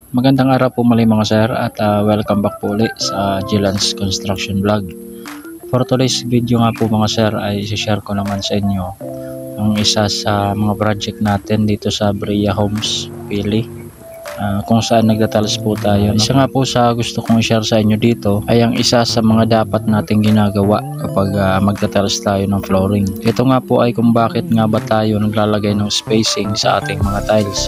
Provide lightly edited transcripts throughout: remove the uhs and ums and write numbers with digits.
Magandang araw po muli mga sir at welcome back po ulit sa Jilans Construction Vlog. For today's video nga po mga sir ay share ko naman sa inyo ang isa sa mga project natin dito sa Bria Homes, Pili. Kung saan nagdatalas po tayo. Isa nga po sa gusto kong i-share sa inyo dito ay ang isa sa mga dapat nating ginagawa kapag magdatalas tayo ng flooring. Ito nga po ay kung bakit nga ba tayo naglalagay ng spacing sa ating mga tiles.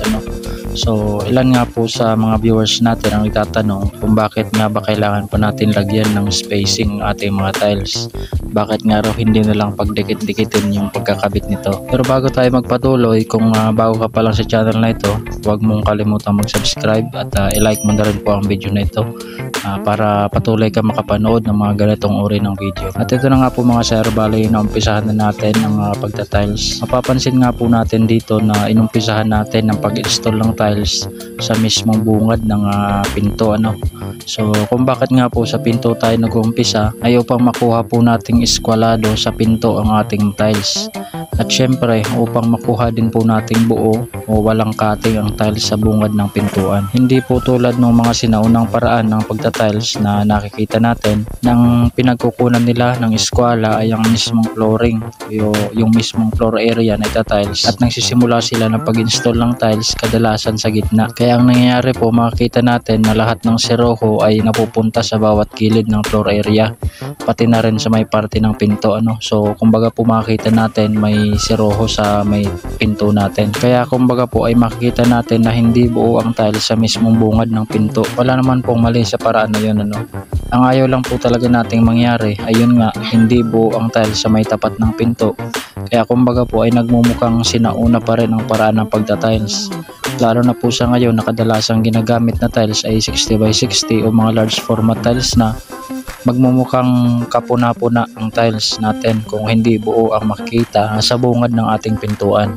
So ilan nga po sa mga viewers natin ang itatanong kung bakit nga ba kailangan pa natin lagyan ng spacing ang ating mga tiles. Bakit nga raw hindi na lang pagdikit-dikitin yung pagkakabit nito. Pero bago tayo magpatuloy, kung bago ka pa lang sa channel na ito, huwag mong kalimutan mag-subscribe at i-like mo na rin po ang video na ito para patuloy ka makapanood ng mga ganitong uri ng video. At ito na nga po mga sir, bali naumpisahan na natin ang pagta-tiles. Mapapansin nga po natin dito na inumpisahan natin ang pag-install ng tiles sa mismong bungad ng pinto. So kung bakit nga po sa pinto tayo nag-uumpisa ay upang makuha po nating eskwalado sa pinto ang ating tiles. At syempre upang makuha din po nating buo o walang cutting ang tiles sa bungad ng pintuan. Hindi po tulad ng mga sinaunang paraan ng pagta-tiles na nakikita natin nang pinagkukunan nila ng eskwala ay ang mismong flooring, yung mismong floor area na ita-tiles, at nagsisimula sila ng pag-install ng tiles kadalasan sa gitna. Kaya ang nangyayari po, makikita natin na lahat ng seroho ay napupunta sa bawat gilid ng floor area, pati na rin sa may parte ng pinto. So kumbaga po makikita natin may seroho sa may pinto natin. Kaya kumbaga po ay makikita natin na hindi buo ang tiles sa mismong bungad ng pinto. Wala naman pong mali sa paraan na yun. Ang ayaw lang po talaga nating mangyari ay yun nga, hindi buo ang tiles sa may tapat ng pinto. Kaya kumbaga po ay nagmumukhang sinauna pa rin ang paraan ng pagta-tiles. Lalo na po sa ngayon na kadalasang ginagamit na tiles ay 60x60 o mga large format tiles na, magmumukhang kapuna-puna ang tiles natin kung hindi buo ang makikita sa bungad ng ating pintuan.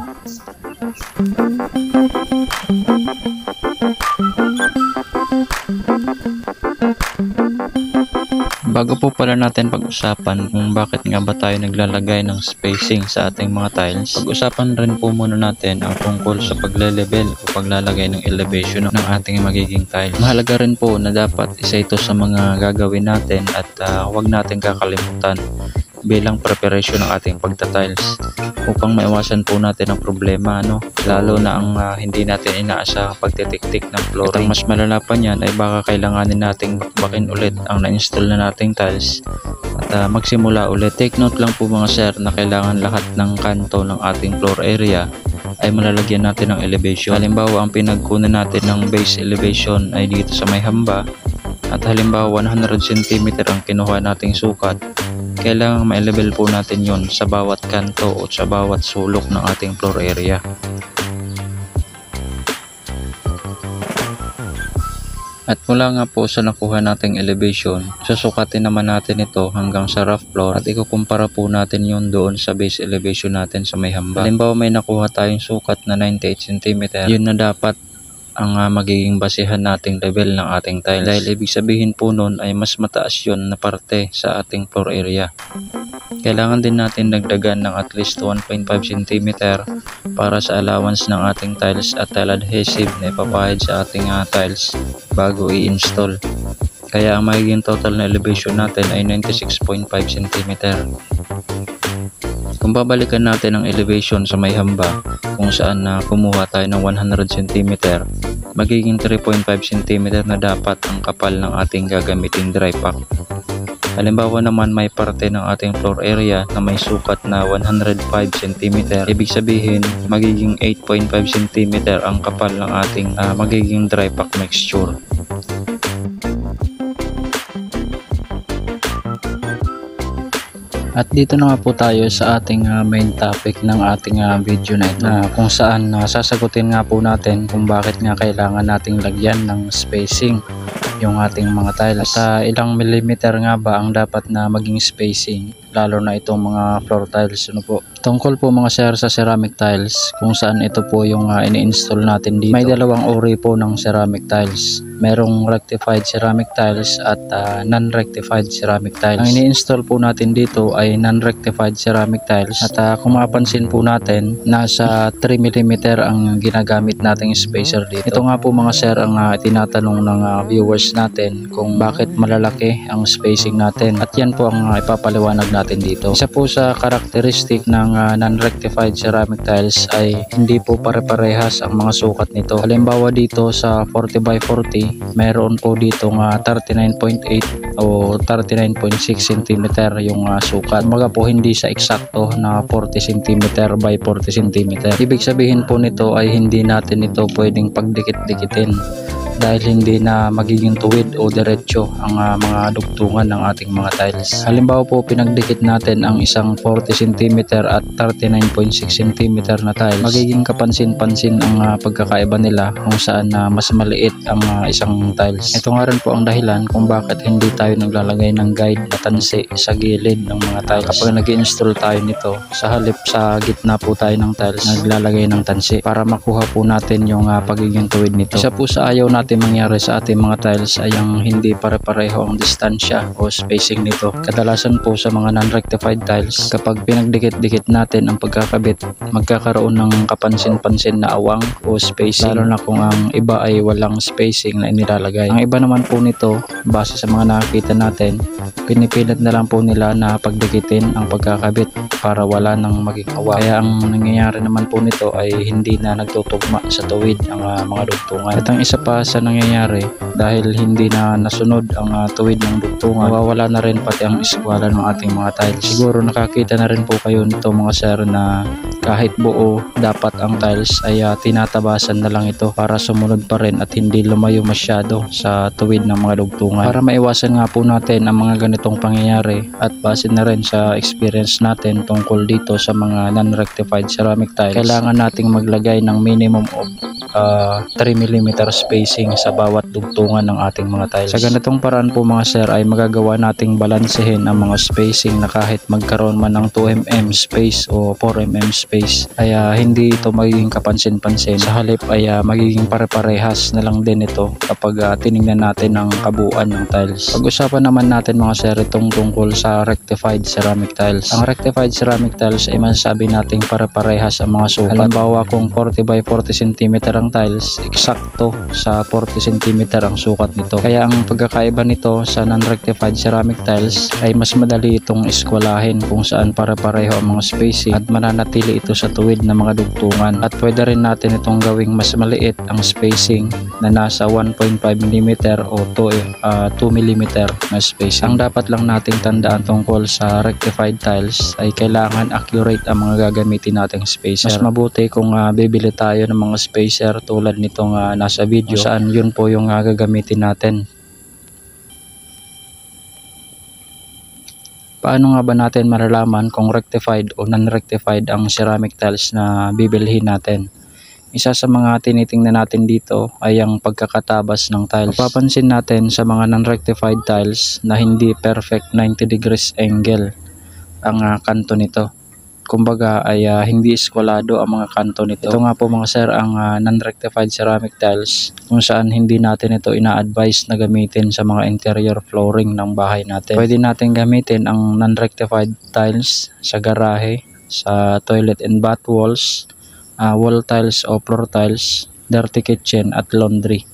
Bago po pala natin pag-usapan kung bakit nga ba tayo naglalagay ng spacing sa ating mga tiles, pag-usapan rin po muna natin ang tungkol sa pagle-level o paglalagay ng elevation ng ating magiging tiles. Mahalaga rin po na dapat isa ito sa mga gagawin natin at huwag natin kakalimutan bilang preparation ng ating pagta-tiles upang maiwasan po natin ang problema, lalo na ang hindi natin inaasahang pagtitik-tik ng flooring. At mas malala pa niyan ay baka kailanganin nating bakbakin ulit ang na-install na nating tiles at magsimula ulit. Take note lang po mga sir na kailangan lahat ng kanto ng ating floor area ay malalagyan natin ng elevation. Halimbawa ang pinagkunan natin ng base elevation ay dito sa may hamba, at halimbawa 100 cm ang kinuha nating sukat, kailangan ma-level po natin yon sa bawat kanto o sa bawat sulok ng ating floor area. At mula nga po sa nakuha nating elevation, susukatin naman natin ito hanggang sa rough floor at ikukumpara po natin yon doon sa base elevation natin sa may hamba. Halimbawa may nakuha tayong sukat na 98 cm, yun na dapat ang magiging basehan nating level ng ating tiles, dahil ibig sabihin po nun ay mas mataas yun na parte sa ating floor area. Kailangan din natin dagdagan ng at least 1.5 cm para sa allowance ng ating tiles at tile adhesive na ipapahid sa ating tiles bago i-install. Kaya ang magiging total na elevation natin ay 96.5 cm. Kung babalikan natin ang elevation sa may hamba kung saan kumuha tayo ng 100 cm, magiging 3.5 cm na dapat ang kapal ng ating gagamiting dry pack. Halimbawa naman may parte ng ating floor area na may sukat na 105 cm, ibig sabihin magiging 8.5 cm ang kapal ng ating magiging dry pack mixture. At dito na nga po tayo sa ating main topic ng ating video na ito, kung saan sasagutin nga po natin kung bakit nga kailangan nating lagyan ng spacing yung ating mga tiles. At ilang millimeter nga ba ang dapat na maging spacing, lalo na itong mga floor tiles. Tungkol po mga sir sa ceramic tiles, kung saan ito po yung ini-install natin dito. May dalawang uri po ng ceramic tiles. merong rectified ceramic tiles at non-rectified ceramic tiles. Ang ini-install po natin dito ay non-rectified ceramic tiles at kung mapansin po natin, nasa 3mm ang ginagamit nating spacer dito. Ito nga po mga sir ang tinatanong ng viewers natin kung bakit malalaki ang spacing natin, at yan po ang ipapaliwanag natin dito. Isa po sa karakteristik ng non-rectified ceramic tiles ay hindi po pare-parehas ang mga sukat nito. Halimbawa dito sa 40x40, mayroon po dito 39.8 o 39.6 cm yung sukat. Kumbaga po hindi sa eksakto na 40 cm by 40 cm. Ibig sabihin po nito ay hindi natin ito pwedeng pagdikit-dikitin dahil hindi na magiging tuwid o diretso ang mga dugtungan ng ating mga tiles. Halimbawa po pinagdikit natin ang isang 40 cm at 39.6 cm na tiles, magiging kapansin-pansin ang pagkakaiba nila kung saan mas maliit ang isang tiles. Ito nga rin po ang dahilan kung bakit hindi tayo naglalagay ng guide na tansi sa gilid ng mga tiles. Kapag nag-install tayo nito, sa halip sa gitna po tayo ng tiles, naglalagay ng tansi para makuha po natin yung pagiging tuwid nito. Isa po sa ayaw natin mangyari sa ating mga tiles ay ang hindi pare-pareho ang distansya o spacing nito. Kadalasan po sa mga non-rectified tiles, kapag pinagdikit-dikit natin ang pagkakabit, magkakaroon ng kapansin-pansin na awang o spacing, lalo na kung ang iba ay walang spacing na inilalagay. Ang iba naman po nito, base sa mga nakikita natin, pinipilit na lang po nila na pagdikitin ang pagkakabit para wala nang maging awang. Kaya ang nangyayari naman po nito ay hindi na nagtutugma sa tuwid ang mga dugtungan. At ang isa pa sa nangyayari, dahil hindi na nasunod ang tuwid ng dugtungan, mawawala na rin pati ang iskwala ng ating mga tiles. Siguro nakakita na rin po kayo nito mga sir na kahit buo, dapat ang tiles ay tinatabasan na lang ito para sumunod pa rin at hindi lumayo masyado sa tuwid ng mga dugtungan. Para maiwasan nga po natin ang mga ganitong pangyayari at base na rin sa experience natin tungkol dito sa mga non-rectified ceramic tiles, kailangan nating maglagay ng minimum of 3mm spacing sa bawat dugtungan ng ating mga tiles. Sa ganitong paraan po mga sir ay magagawa nating balansehin ang mga spacing na kahit magkaroon man ng 2mm space o 4mm space ay hindi ito magiging kapansin-pansin. Sa halip ay magiging pare-parehas na lang din ito kapag tiningnan natin ang kabuuan ng tiles. Pag-usapan naman natin mga sir itong tungkol sa rectified ceramic tiles. Ang rectified ceramic tiles ay masasabi nating pare-parehas ang mga sukat. Halimbawa kung 40x40 cm ang tiles, eksakto sa 40 cm ang sukat nito. Kaya ang pagkakaiba nito sa non-rectified ceramic tiles ay mas madali itong eskwalahin kung saan pare-pareho ang mga spacing at mananatili ito sa tuwid ng mga dugtungan. At pwede rin natin itong gawing mas maliit ang spacing na nasa 1.5mm o 2mm na spacing. Ang dapat lang nating tandaan tungkol sa rectified tiles ay kailangan accurate ang mga gagamitin nating spacer. Mas mabuti kung bibili tayo ng mga spacer tulad nitong nasa video, saan yun po yung gagamitin natin. Paano nga ba natin malalaman kung rectified o non-rectified ang ceramic tiles na bibilhin natin? Isa sa mga tinitingnan natin dito ay ang pagkakatabas ng tiles. Mapapansin natin sa mga non-rectified tiles na hindi perfect 90 degrees angle ang kanto nito. Kumbaga ay hindi eskwalado ang mga kanto nito. Ito nga po mga sir ang non-rectified ceramic tiles kung saan hindi natin ito ina-advise na gamitin sa mga interior flooring ng bahay natin. Pwede natin gamitin ang non-rectified tiles sa garahe, sa toilet and bath walls, wall tiles o floor tiles, dirty kitchen at laundry.